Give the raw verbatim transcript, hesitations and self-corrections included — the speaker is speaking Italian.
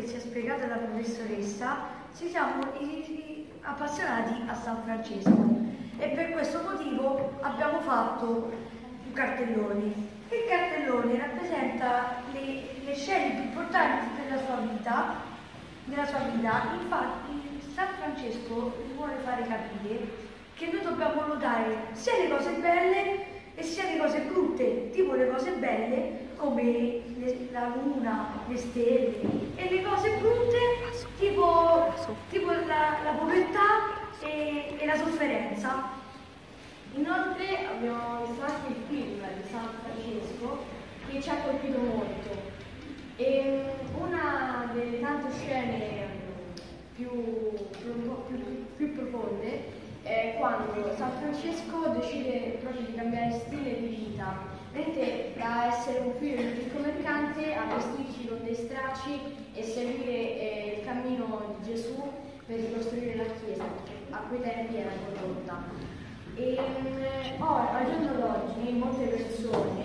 che ci ha spiegato la professoressa, ci siamo appassionati a San Francesco e per questo motivo abbiamo fatto un cartellone. Il cartellone rappresenta le, le scene più importanti della sua vita, della sua vita. Infatti San Francesco vuole fare capire che noi dobbiamo notare sia le cose belle e sia le cose brutte, tipo le cose belle come le, la luna, le stelle, e le cose brutte tipo, tipo la, la povertà e, e la sofferenza. Inoltre abbiamo visto anche il film di San Francesco che ci ha colpito molto. E una delle tante scene più, più, più, più profonde è quando San Francesco decide proprio di cambiare stile di vita, mentre da essere un figlio di un ricco mercante a vestirsi con dei stracci e seguire eh, il cammino di Gesù per ricostruire la Chiesa, a quei tempi era corrotta. E oh, al giorno d'oggi molte persone